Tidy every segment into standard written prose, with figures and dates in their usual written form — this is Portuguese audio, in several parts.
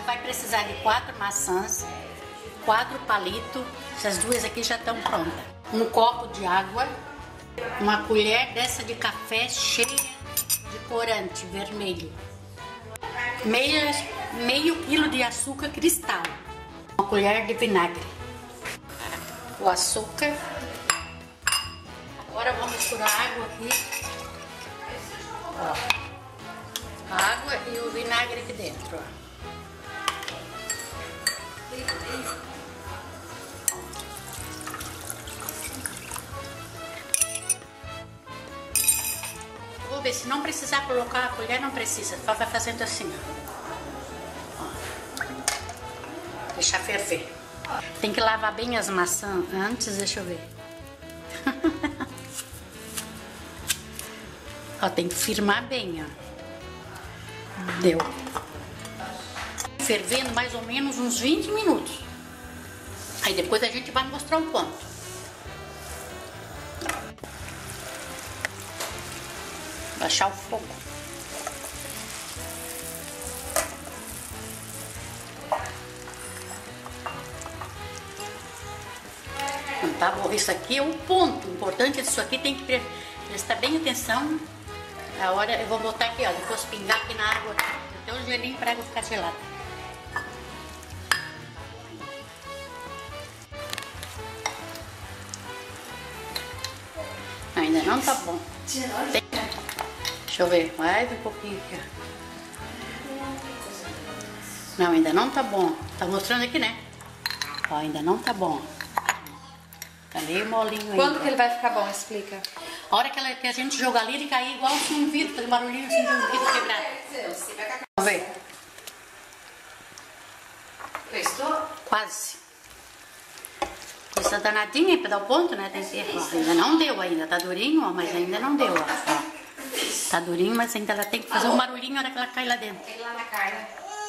vai precisar de 4 maçãs, 4 palitos, essas duas aqui já estão prontas. Um copo de água, uma colher dessa de café cheia de corante vermelho, meio quilo de açúcar cristal, uma colher de vinagre, o açúcar. Agora vamos misturar a água aqui, ó, a água e o vinagre aqui dentro, ó. Vou ver, se não precisar colocar a colher, não precisa, só vai fazendo assim, ó. Deixar ferver. Tem que lavar bem as maçãs antes, deixa eu ver. Ó, tem que firmar bem, ó. Deu. Fervendo mais ou menos uns 20 minutos. Aí depois a gente vai mostrar o ponto. Baixar o fogo. Não tá bom. Isso aqui é o ponto. O importante disso aqui tem que prestar bem atenção. A hora eu vou botar aqui, ó. Depois pingar aqui na água. Até o gelinho pra água ficar gelada. Ainda não tá bom. Deixa eu ver, mais um pouquinho aqui. Não, ainda não tá bom. Tá mostrando aqui, né? Ó, ainda não tá bom. Tá meio molinho ainda. Quando que ele vai ficar bom? Explica. A hora que a gente jogar ali, ele cair igual um vidro, fazer barulhinho assim de um vidro quebrado. Vamos ver. Prestou? Quase. Coisa danadinha pra dar o ponto, né? Tem que ter, ó, ainda não deu ainda, tá durinho, ó, mas ainda não deu, ó. Tá durinho, mas ainda ela tem que fazer um barulhinho na hora que ela cai lá dentro. Ele lá na carne.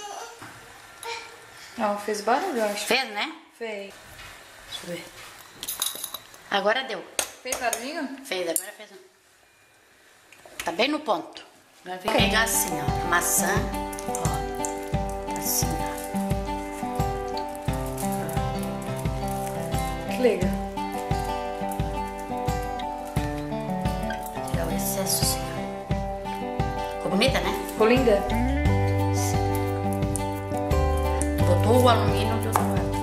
Não, fez barulho, eu acho. Fez, né? Fez. Deixa eu ver. Agora deu. Fez barulhinho? Fez, agora fez. Tá bem no ponto. Agora vem pegar assim, ó, a maçã, ó, assim, ó. Que legal. Tirar o excesso, assim, ó. Ficou bonita, né? Ficou linda? Botou o alumínio do outro lado.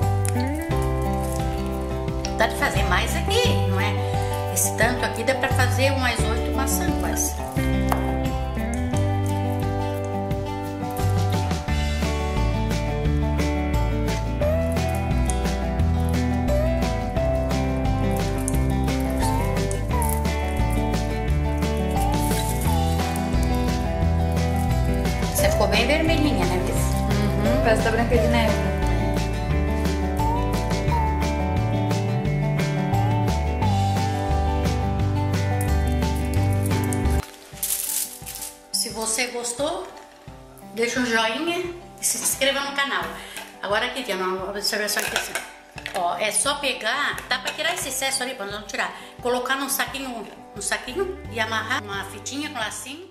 Dá de fazer mais aqui, não é? Esse tanto aqui dá pra fazer umas 8 maçãs quase. Você ficou bem vermelhinha, né, Miss? Uhum, parece da Branca de Neve. Se você gostou, deixa um joinha e se inscreva no canal. Agora aqui tem uma observação aqui assim. Ó, é só pegar, dá pra tirar esse excesso ali, pra não tirar. Colocar num saquinho e amarrar uma fitinha com lacinho.